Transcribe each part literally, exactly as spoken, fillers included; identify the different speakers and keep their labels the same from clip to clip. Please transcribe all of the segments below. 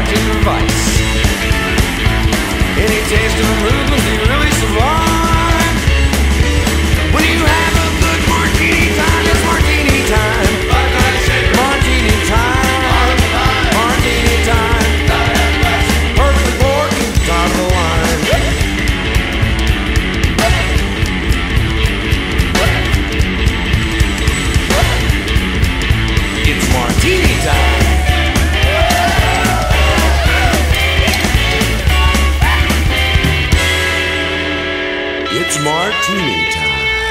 Speaker 1: bartender vice. Any taste of a movement can really survive. When you have a good martini time, it's martini time. Martini time. Martini time. Perfect port and top of the line. It's martini time. It's martini time.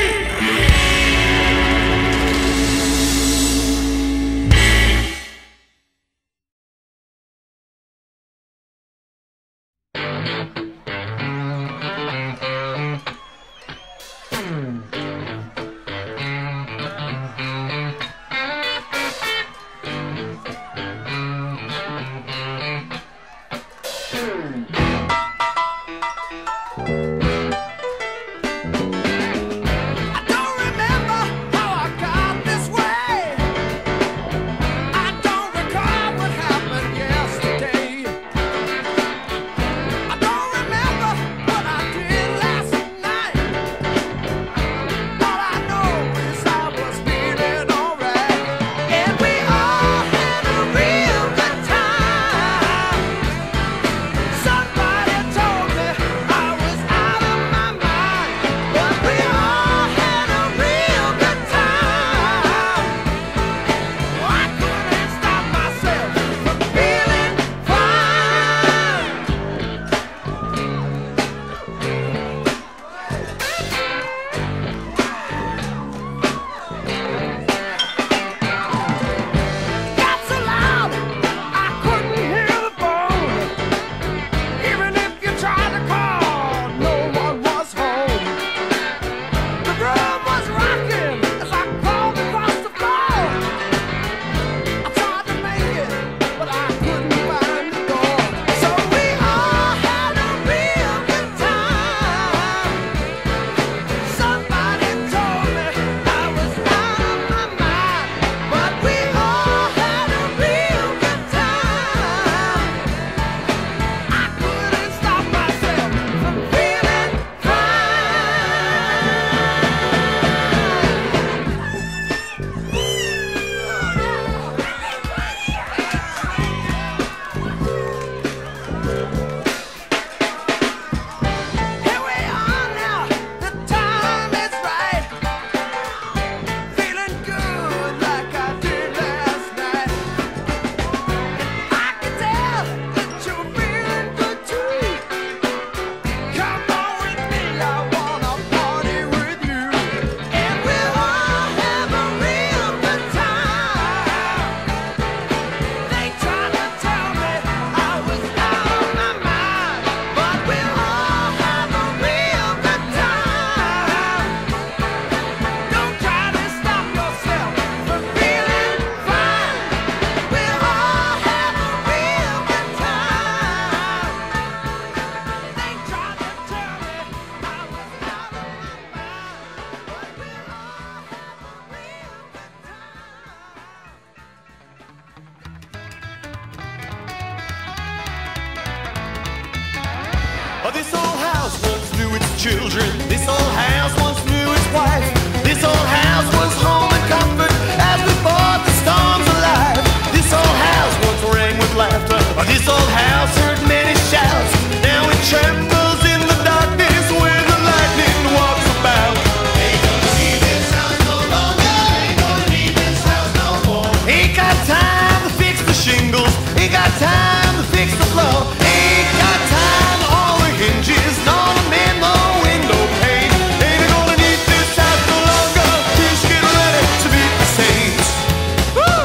Speaker 2: This old house once knew its children. This old house once knew its wife. This old house was home and comfort as we fought the storms of life. This old house once rang with laughter. This old house heard many shouts. Now it trembles in the darkness when the lightning walks about. Ain't gonna need this house no longer. Ain't gonna need this house no more. Ain't got time to fix the shingles. Ain't got time to fix the floor. Ain't got time all the hinges, nor the man, no window pane. Ain't gonna need this house no longer. Just get ready to meet the saints. Woo!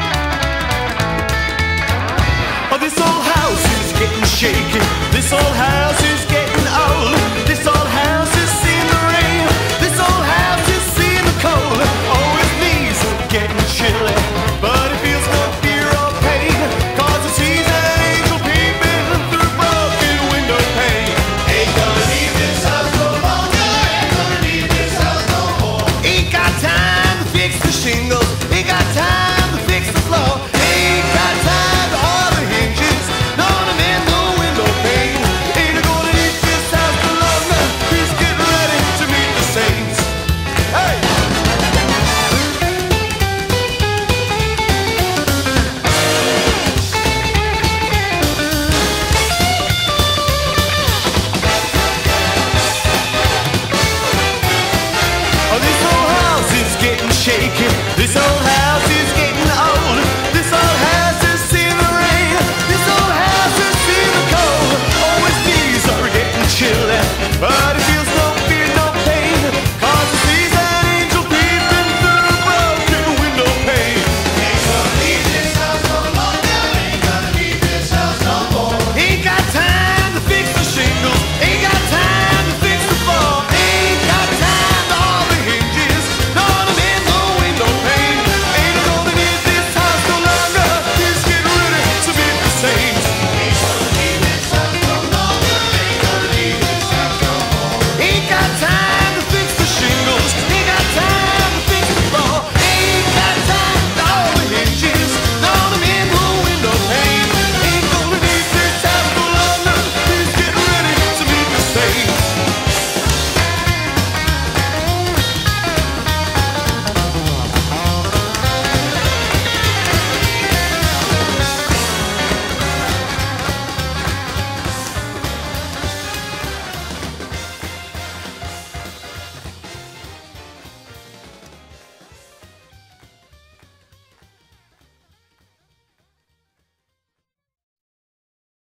Speaker 2: Oh, this old house is getting shaky. This old house